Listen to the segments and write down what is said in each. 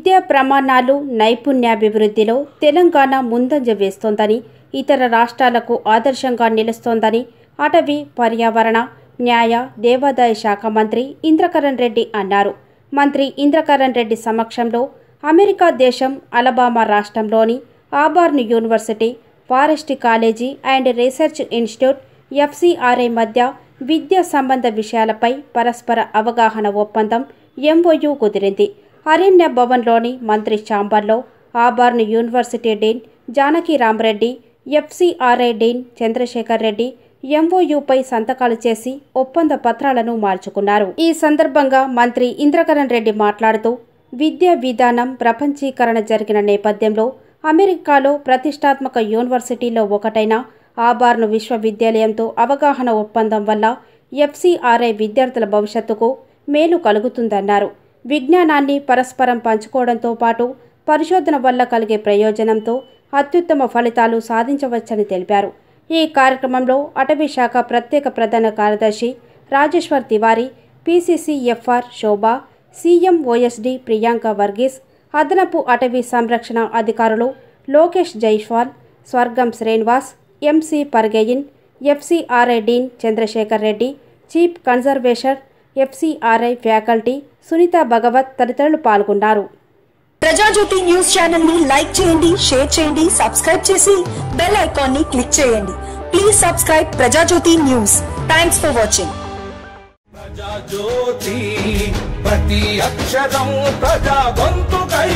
విద్యా ప్రమాణాలు నైపుణ్యాభివృద్ధిలో తెలంగాణ ముందంజ వేస్తోందని, ఇతర రాష్ట్రాలకు ఆదర్శంగా నిలుస్తోందని అటవీ, పర్యావరణ, న్యాయ, దేవాదాయ శాఖ మంత్రి ఇంద్రకరణ్ రెడ్డి అన్నారు. మంత్రి ఇంద్రకరణ్ రెడ్డి సమక్షంలో అమెరికా దేశం అలబామా రాష్ట్రంలోని Auburn university, forest college and research institute FCRI మధ్య విద్యా సంబంధ విషయాలపై పరస్పర అవగాహన ఒప్పందం MOU కుదిరింది. అరణ్య భవన్లోని మంత్రి ఛాంబర్లో Auburn university dean Janaki Ramareddy, FCRI dean Chandrasekhar Reddy MOUపై సంతకాలు చేసి ఒప్పంద పత్రాలను మార్చుకున్నారు. ఈ సందర్భంగా మంత్రి ఇంద్రకరణ్ రెడ్డి మాట్లాడుతూ, విద్యా విధానం ప్రపంచీకరణ జరిగిన నేపథ్యంలో అమెరికాలో ప్రతిష్టాత్మక యూనివర్సిటీలో ఒకటైన ఆబార్న్ విశ్వవిద్యాలయంతో అవగాహన ఒప్పందం వల్ల FCRI విద్యార్థుల భవిష్యత్తుకు మేలు కలుగుతుందన్నారు. విజ్ఞానాన్ని పరస్పరం పంచుకోవడంతో పాటు పరిశోధన వల్ల కలిగే ప్రయోజనంతో అత్యుత్తమ ఫలితాలు సాధించవచ్చని తెలిపారు. ఈ కార్యక్రమంలో అటవీ శాఖ ప్రత్యేక ప్రధాన కార్యదర్శి రాజేశ్వర్ తివారీ, PCCFR శోభా, CMOSD ప్రియాంక వర్గీస్, అదనపు అటవీ సంరక్షణ అధికారులు లోకేష్ జైస్వాల్, స్వర్గం శ్రీనివాస్, MC పర్గెయిన్, FCRI dean Chandrasekhar Reddy, chief conservator, FCRI faculty Sunitha Bhagwat తదితరులు పాల్గొన్నారు. ప్రజాజ్యోతి న్యూస్ ఛానల్ ని లైక్ చేయండి, షేర్ చేయండి, సబ్స్క్రైబ్ చేసి బెల్ ఐకాన్ ని క్లిక్ చేయండి. Please subscribe Prajajyothi news. Thanks for watching. Prajajyothi ప్రతి అక్షరం ప్రజా గొంతుకై,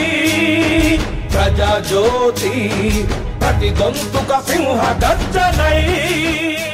ప్రజాజ్యోతి ప్రతి గొంతుక సింహ గర్జనై.